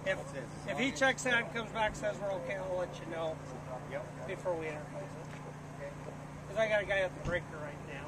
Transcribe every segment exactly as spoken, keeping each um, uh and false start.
If, if he checks out and comes back and says we're okay, I'll let you know yep. before we interface it. Because I got a guy at the breaker right now.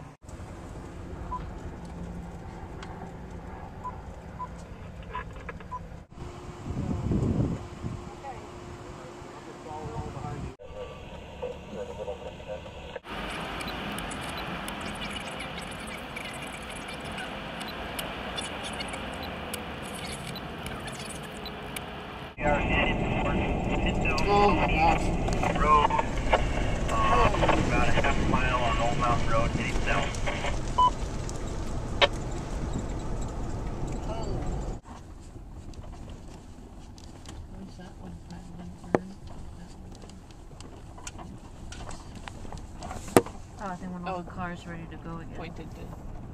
Oh my gosh. Road, uh, about a half mile on Old Mountain Road, heading south. Where's that one? That one burn? Oh, I think one of the cars ready to go again. Pointed to.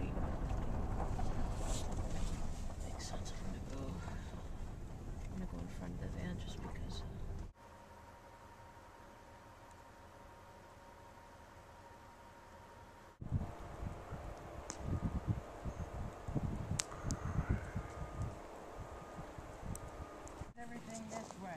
Makes sense. I'm gonna go. I'm gonna go in front of the van just because. Everything this way.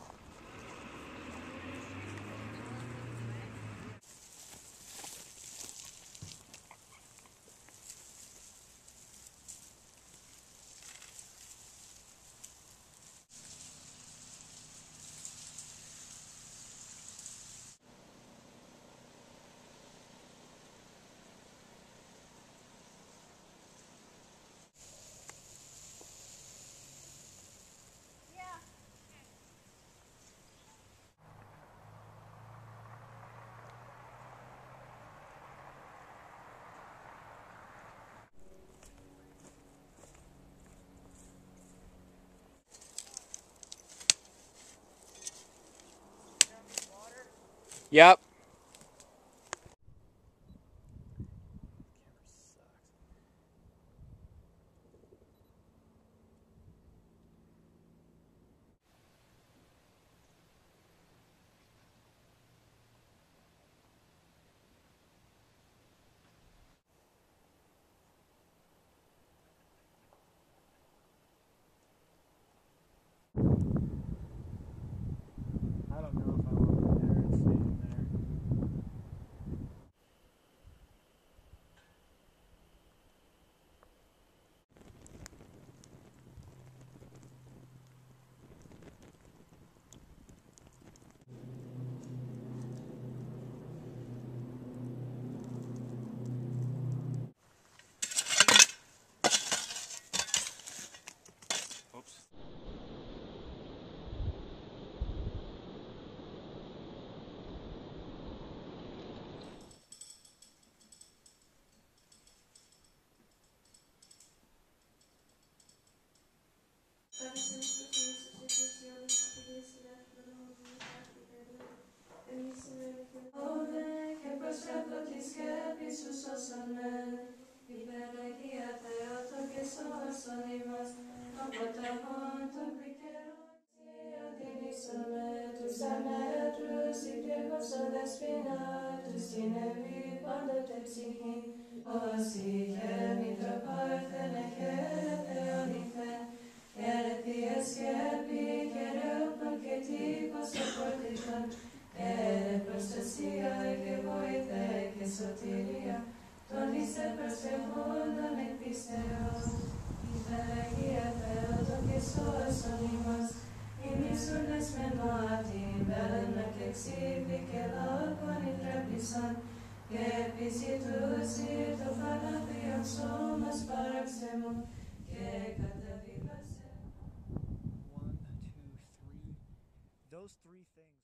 Yep. I don't know if I want my parents staying there. Oops. One, two, three. Those three things.